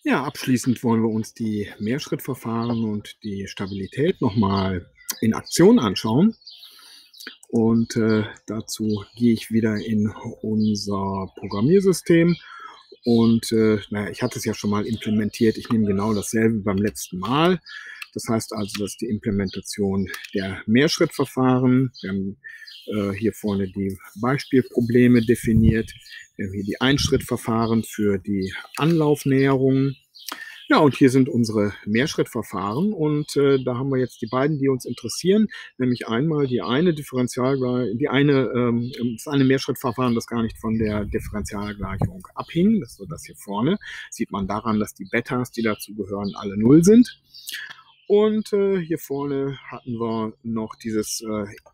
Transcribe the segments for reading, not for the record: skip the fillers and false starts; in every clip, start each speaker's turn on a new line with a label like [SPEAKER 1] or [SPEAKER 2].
[SPEAKER 1] Ja, abschließend wollen wir uns die Mehrschrittverfahren und die Stabilität nochmal in Aktion anschauen. Und dazu gehe ich wieder in unser Programmiersystem. Und naja, ich hatte es ja schon mal implementiert. Ich nehme genau dasselbe wie beim letzten Mal. Das heißt also, das ist die Implementation der Mehrschrittverfahren. Wir haben hier vorne die Beispielprobleme definiert. Wir haben hier die Einschrittverfahren für die Anlaufnäherung. Ja, und hier sind unsere Mehrschrittverfahren und da haben wir jetzt die beiden, die uns interessieren, nämlich einmal die eine das eine Mehrschrittverfahren, das gar nicht von der Differentialgleichung abhing. Das ist so das hier vorne. Sieht man daran, dass die Betas, die dazu gehören, alle 0 sind. Und hier vorne hatten wir noch dieses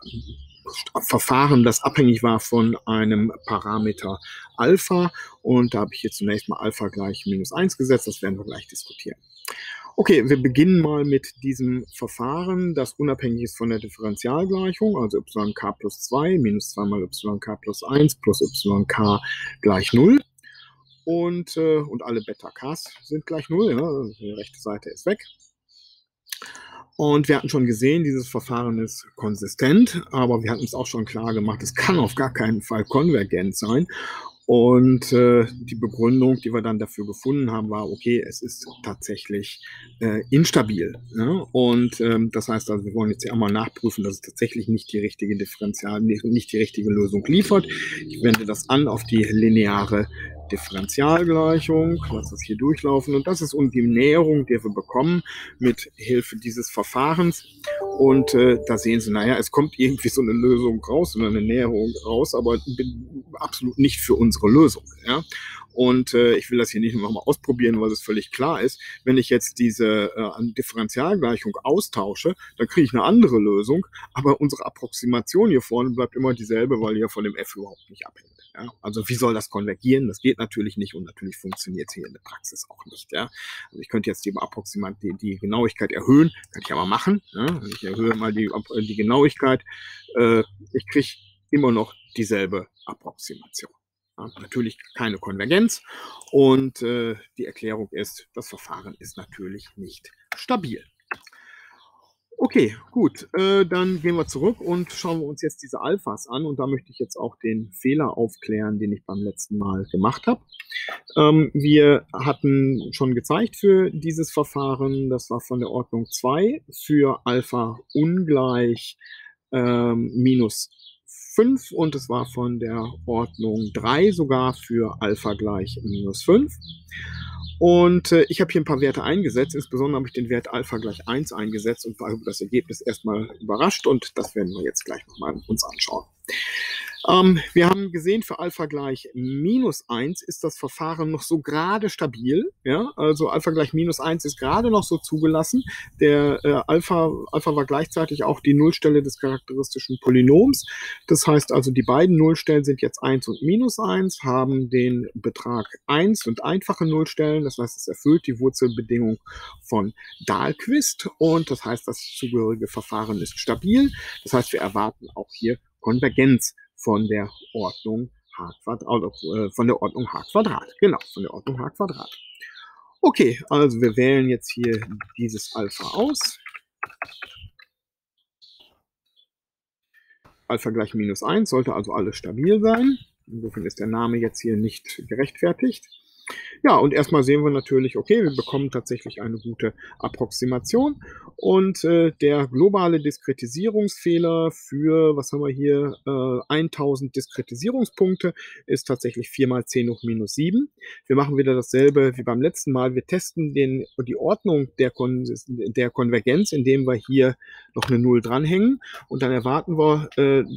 [SPEAKER 1] Verfahren, das abhängig war von einem Parameter Alpha. Und da habe ich hier zunächst mal Alpha gleich -1 gesetzt. Das werden wir gleich diskutieren. Okay, wir beginnen mal mit diesem Verfahren, das unabhängig ist von der Differentialgleichung, also yk plus 2 minus 2 mal yk plus 1 plus yk gleich 0. Und alle Beta-Ks sind gleich 0. Ja, die rechte Seite ist weg. Und wir hatten schon gesehen, dieses Verfahren ist konsistent, aber wir hatten es auch schon klar gemacht, es kann auf gar keinen Fall konvergent sein. Und die Begründung, die wir dann dafür gefunden haben, war, okay, es ist tatsächlich instabil. Ja? Und das heißt also, wir wollen jetzt hier einmal nachprüfen, dass es tatsächlich nicht die richtige nicht die richtige Lösung liefert. Ich wende das an auf die lineare Differentialgleichung, lasse das hier durchlaufen und das ist die Näherung, die wir bekommen mit Hilfe dieses Verfahrens. Und da sehen Sie, naja, es kommt irgendwie so eine Lösung raus oder eine Näherung raus, aber absolut nicht für unsere Lösung. Ja? Und ich will das hier nicht nochmal ausprobieren, weil es völlig klar ist. Wenn ich jetzt diese Differentialgleichung austausche, dann kriege ich eine andere Lösung, aber unsere Approximation hier vorne bleibt immer dieselbe, weil die ja von dem f überhaupt nicht abhängt. Ja? Also wie soll das konvergieren? Das geht natürlich nicht und natürlich funktioniert es hier in der Praxis auch nicht. Ja? Also ich könnte jetzt die Genauigkeit erhöhen, kann ich aber machen. Ja? Ich erhöhe mal die Genauigkeit. Ich kriege immer noch dieselbe Approximation. Ja, natürlich keine Konvergenz und die Erklärung ist, das Verfahren ist natürlich nicht stabil. Okay, gut, dann gehen wir zurück und schauen wir uns jetzt diese Alphas an und da möchte ich jetzt auch den Fehler aufklären, den ich beim letzten Mal gemacht habe. Wir hatten schon gezeigt für dieses Verfahren, das war von der Ordnung 2 für Alpha ungleich minus 5 und es war von der Ordnung 3 sogar für Alpha gleich minus 5. Und ich habe hier ein paar Werte eingesetzt, insbesondere habe ich den Wert Alpha gleich 1 eingesetzt und war über das Ergebnis erstmal überrascht und das werden wir jetzt gleich nochmal uns anschauen. Wir haben gesehen, für Alpha gleich minus 1 ist das Verfahren noch so gerade stabil. Ja? Also Alpha gleich minus 1 ist gerade noch so zugelassen. Der Alpha war gleichzeitig auch die Nullstelle des charakteristischen Polynoms. Das heißt also, die beiden Nullstellen sind jetzt 1 und minus 1, haben den Betrag 1 und einfache Nullstellen. Das heißt, es erfüllt die Wurzelbedingung von Dahlquist und das heißt, das zugehörige Verfahren ist stabil. Das heißt, wir erwarten auch hier Konvergenz von der Ordnung h Quadrat. Genau, von der Ordnung h Quadrat. Okay, also wir wählen jetzt hier dieses Alpha aus. Alpha gleich minus 1 sollte also alles stabil sein. Insofern ist der Name jetzt hier nicht gerechtfertigt. Ja, und erstmal sehen wir natürlich, okay, wir bekommen tatsächlich eine gute Approximation und der globale Diskretisierungsfehler für, was haben wir hier, 1000 Diskretisierungspunkte ist tatsächlich 4 mal 10 hoch minus 7. Wir machen wieder dasselbe wie beim letzten Mal. Wir testen die Ordnung der Konvergenz, indem wir hier noch eine 0 dranhängen und dann erwarten wir,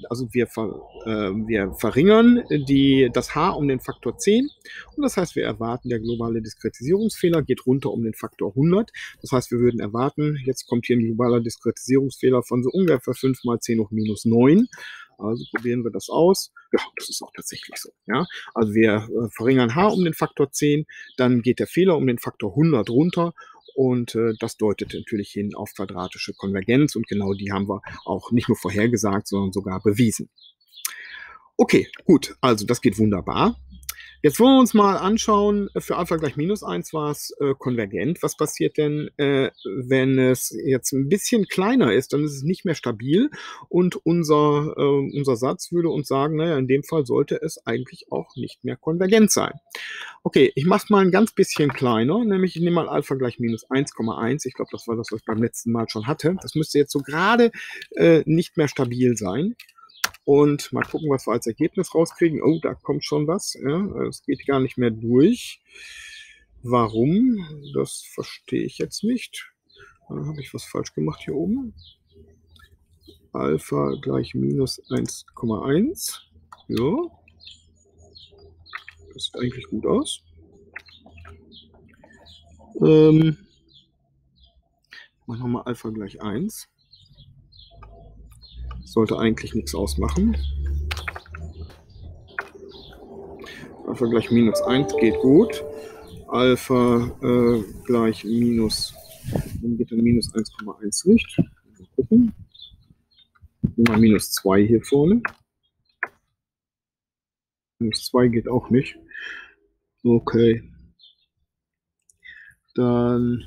[SPEAKER 1] wir verringern das h um den Faktor 10 und das heißt, wir erwarten, der globale Diskretisierungsfehler geht runter um den Faktor 100. Das heißt, wir würden erwarten, jetzt kommt hier ein globaler Diskretisierungsfehler von so ungefähr 5 mal 10 hoch minus 9. Also probieren wir das aus. Ja, das ist auch tatsächlich so. Ja? Also wir verringern h um den Faktor 10, dann geht der Fehler um den Faktor 100 runter und das deutet natürlich hin auf quadratische Konvergenz und genau die haben wir auch nicht nur vorhergesagt, sondern sogar bewiesen. Okay, gut, also das geht wunderbar. Jetzt wollen wir uns mal anschauen, für Alpha gleich -1 war es konvergent. Was passiert denn, wenn es jetzt ein bisschen kleiner ist? Dann ist es nicht mehr stabil und unser Satz würde uns sagen, naja, in dem Fall sollte es eigentlich auch nicht mehr konvergent sein. Okay, ich mache es mal ein ganz bisschen kleiner, nämlich ich nehme mal Alpha gleich -1,1. Ich glaube, das war das, was ich beim letzten Mal schon hatte. Das müsste jetzt so gerade nicht mehr stabil sein. Und mal gucken, was wir als Ergebnis rauskriegen. Oh, da kommt schon was. Ja, es geht gar nicht mehr durch. Warum? Das verstehe ich jetzt nicht. Habe ich was falsch gemacht hier oben? Alpha gleich -1,1. Ja. Das sieht eigentlich gut aus. Machen wir mal Alpha gleich 1. Sollte eigentlich nichts ausmachen. Alpha gleich -1 geht gut. Alpha gleich dann geht dann -1,1 nicht. Mal gucken. Mal -2 hier vorne. -2 geht auch nicht. Okay. Dann.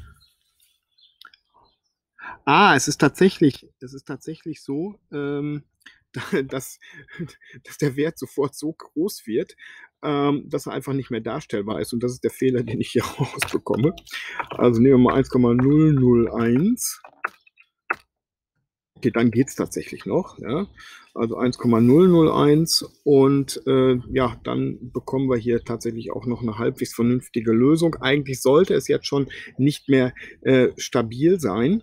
[SPEAKER 1] Es ist tatsächlich so, dass, dass der Wert sofort so groß wird, dass er einfach nicht mehr darstellbar ist. Und das ist der Fehler, den ich hier rausbekomme. Also nehmen wir mal 1,001. Okay, dann geht es tatsächlich noch. Ja? Also 1,001 und ja, dann bekommen wir hier tatsächlich auch noch eine halbwegs vernünftige Lösung. Eigentlich sollte es jetzt schon nicht mehr stabil sein.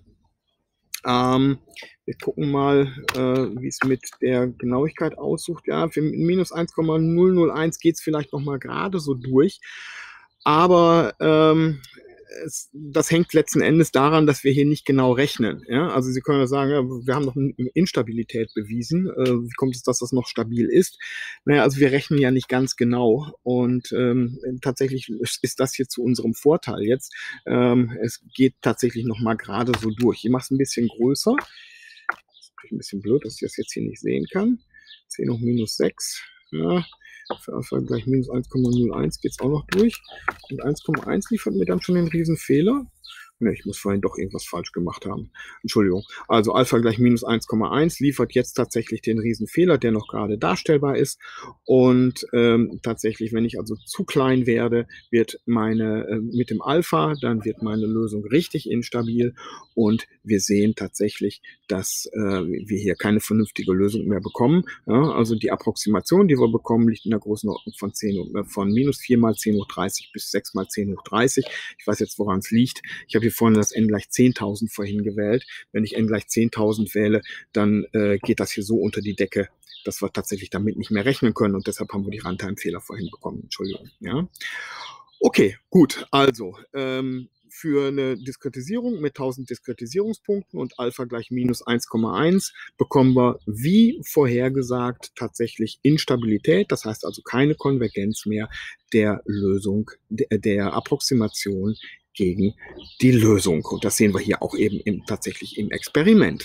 [SPEAKER 1] Wir gucken mal, wie es mit der Genauigkeit aussieht. Ja, für -1,001 geht es vielleicht noch mal gerade so durch. Aber das hängt letzten Endes daran, dass wir hier nicht genau rechnen. Ja? Also Sie können ja sagen, ja, wir haben noch eine Instabilität bewiesen. Wie kommt es, dass das noch stabil ist? Naja, also wir rechnen ja nicht ganz genau. Und tatsächlich ist das hier zu unserem Vorteil jetzt. Es geht tatsächlich noch mal gerade so durch. Ich mache es ein bisschen größer. Das ist natürlich ein bisschen blöd, dass ich das jetzt hier nicht sehen kann. 10 hoch -6. Ja. Für Alpha gleich -1,01 geht es auch noch durch. Und 1,1 liefert mir dann schon den Riesenfehler. Ne, ich muss vorhin doch irgendwas falsch gemacht haben. Entschuldigung. Also Alpha gleich -1,1 liefert jetzt tatsächlich den Riesenfehler, der noch gerade darstellbar ist. Und tatsächlich, wenn ich also zu klein werde, wird mit dem Alpha, dann wird meine Lösung richtig instabil. Und wir sehen tatsächlich, dass wir hier keine vernünftige Lösung mehr bekommen. Ja, also die Approximation, die wir bekommen, liegt in der Größenordnung von -4 mal 10 hoch 30 bis 6 mal 10 hoch 30. Ich weiß jetzt, woran es liegt. Ich habe hier vorne das n gleich 10.000 vorhin gewählt. Wenn ich n gleich 10.000 wähle, dann geht das hier so unter die Decke, dass wir tatsächlich damit nicht mehr rechnen können. Und deshalb haben wir die Runtime-Fehler vorhin bekommen. Entschuldigung. Ja. Okay, gut. Also für eine Diskretisierung mit 1000 Diskretisierungspunkten und Alpha gleich -1,1 bekommen wir, wie vorhergesagt, tatsächlich Instabilität. Das heißt also keine Konvergenz mehr der Lösung, der Approximation gegen die Lösung. Und das sehen wir hier auch eben tatsächlich im Experiment.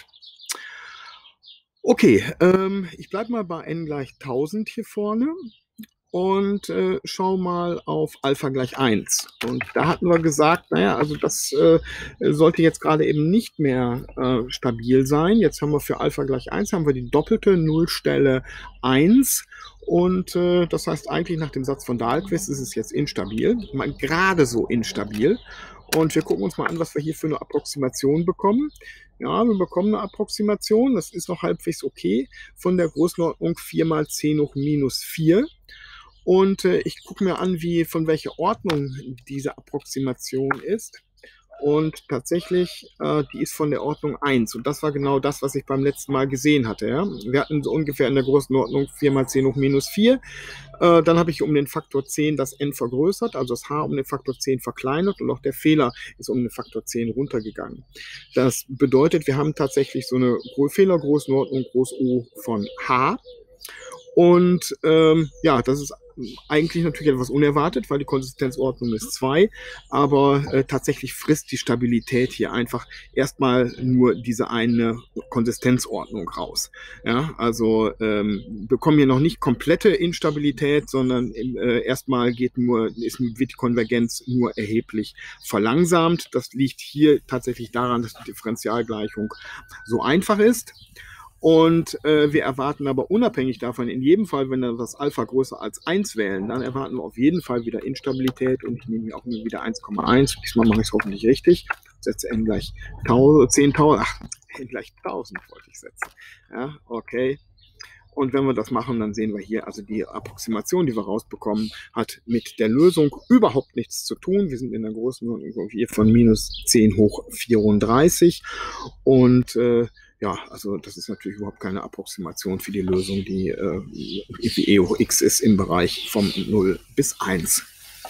[SPEAKER 1] Okay, ich bleibe mal bei n gleich 1000 hier vorne und schau mal auf Alpha gleich 1. Und da hatten wir gesagt, naja, also das sollte jetzt gerade eben nicht mehr stabil sein. Jetzt haben wir für Alpha gleich 1 haben wir die doppelte Nullstelle 1. Und das heißt eigentlich nach dem Satz von Dahlquist ist es jetzt instabil, gerade so instabil. Und wir gucken uns mal an, was wir hier für eine Approximation bekommen. Ja, wir bekommen eine Approximation, das ist noch halbwegs okay, von der Größenordnung 4 mal 10 hoch -4. Und ich gucke mir an, von welcher Ordnung diese Approximation ist. Und tatsächlich, die ist von der Ordnung 1. Und das war genau das, was ich beim letzten Mal gesehen hatte. Ja? Wir hatten so ungefähr in der Größenordnung 4 mal 10 hoch -4. Dann habe ich um den Faktor 10 das n vergrößert, also das h um den Faktor 10 verkleinert und auch der Fehler ist um den Faktor 10 runtergegangen. Das bedeutet, wir haben tatsächlich so eine Fehlergrößenordnung groß O von h. Und ja, das ist eigentlich natürlich etwas unerwartet, weil die Konsistenzordnung ist 2, aber tatsächlich frisst die Stabilität hier einfach erstmal nur diese eine Konsistenzordnung raus. Ja, also bekommen hier noch nicht komplette Instabilität, sondern erstmal wird die Konvergenz nur erheblich verlangsamt. Das liegt hier tatsächlich daran, dass die Differentialgleichung so einfach ist. Und wir erwarten aber unabhängig davon, in jedem Fall, wenn wir das Alpha größer als 1 wählen, dann erwarten wir auf jeden Fall wieder Instabilität und ich nehme hier auch wieder 1,1. Diesmal mache ich es hoffentlich richtig. Setze n gleich 10.000, n gleich 1000 wollte ich setzen. Ja, okay. Und wenn wir das machen, dann sehen wir hier, also die Approximation, die wir rausbekommen, hat mit der Lösung überhaupt nichts zu tun. Wir sind in der Größenordnung hier von minus 10 hoch 34 und ja, also das ist natürlich überhaupt keine Approximation für die Lösung, die e hoch x ist im Bereich von 0 bis 1.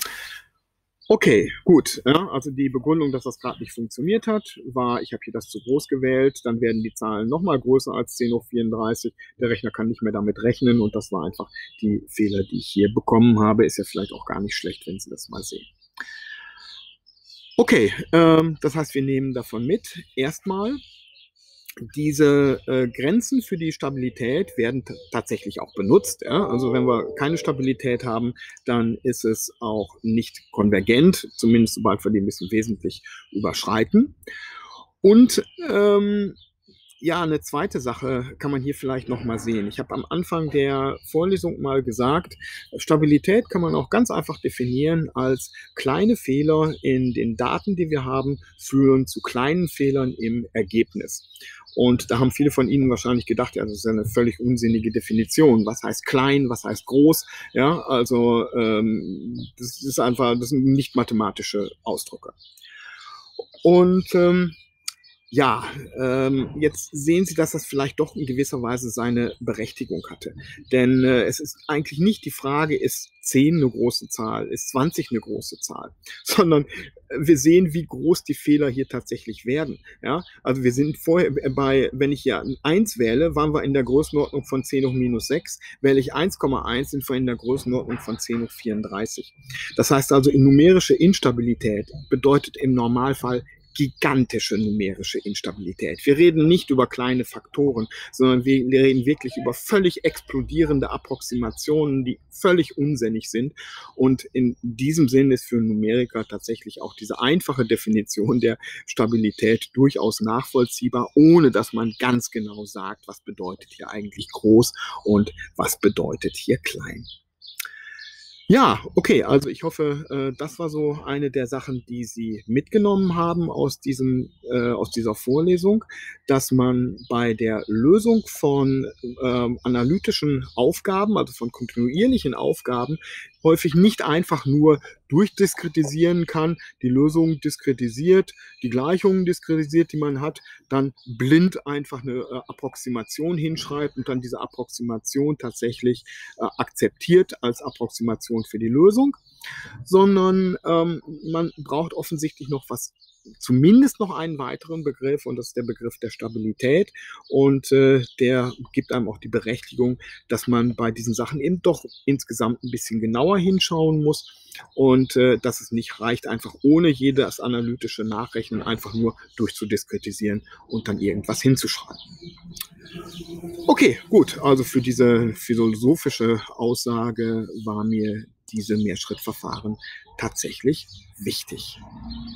[SPEAKER 1] Okay, gut. Ja, also die Begründung, dass das gerade nicht funktioniert hat, war, ich habe hier das zu groß gewählt, dann werden die Zahlen nochmal größer als 10 hoch 34. Der Rechner kann nicht mehr damit rechnen und das war einfach die Fehler, die ich hier bekommen habe. Ist ja vielleicht auch gar nicht schlecht, wenn Sie das mal sehen. Okay, das heißt, wir nehmen davon mit, erstmal, diese Grenzen für die Stabilität werden tatsächlich auch benutzt. Ja? Also wenn wir keine Stabilität haben, dann ist es auch nicht konvergent, zumindest sobald wir die ein bisschen wesentlich überschreiten. Und ja, eine zweite Sache kann man hier vielleicht noch mal sehen. Ich habe am Anfang der Vorlesung mal gesagt, Stabilität kann man auch ganz einfach definieren als kleine Fehler in den Daten, die wir haben, führen zu kleinen Fehlern im Ergebnis. Und da haben viele von Ihnen wahrscheinlich gedacht, ja, das ist ja eine völlig unsinnige Definition. Was heißt klein, was heißt groß? Ja, also das sind nicht mathematische Ausdrücke. Und ja, jetzt sehen Sie, dass das vielleicht doch in gewisser Weise seine Berechtigung hatte. Denn es ist eigentlich nicht die Frage, ist 10 eine große Zahl, ist 20 eine große Zahl, sondern wir sehen, wie groß die Fehler hier tatsächlich werden. Ja? Also wir sind vorher wenn ich hier 1 wähle, waren wir in der Größenordnung von 10 hoch minus 6. Wähle ich 1,1, sind wir in der Größenordnung von 10 hoch 34. Das heißt also, numerische Instabilität bedeutet im Normalfall gigantische numerische Instabilität. Wir reden nicht über kleine Faktoren, sondern wir reden wirklich über völlig explodierende Approximationen, die völlig unsinnig sind. Und in diesem Sinn ist für Numeriker tatsächlich auch diese einfache Definition der Stabilität durchaus nachvollziehbar, ohne dass man ganz genau sagt, was bedeutet hier eigentlich groß und was bedeutet hier klein. Ja, okay, also ich hoffe, das war so eine der Sachen, die Sie mitgenommen haben aus dieser Vorlesung, dass man bei der Lösung von analytischen Aufgaben, also von kontinuierlichen Aufgaben, häufig nicht einfach nur durchdiskretisieren kann, die Lösung diskretisiert, die Gleichungen diskretisiert, die man hat, dann blind einfach eine Approximation hinschreibt und dann diese Approximation tatsächlich akzeptiert als Approximation für die Lösung, sondern man braucht offensichtlich zumindest noch einen weiteren Begriff und das ist der Begriff der Stabilität und der gibt einem auch die Berechtigung, dass man bei diesen Sachen eben doch insgesamt ein bisschen genauer hinschauen muss und dass es nicht reicht, einfach ohne jedes analytische Nachrechnen einfach nur durchzudiskretisieren und dann irgendwas hinzuschreiben. Okay, gut, also für diese philosophische Aussage war mir diese Mehrschrittverfahren tatsächlich wichtig.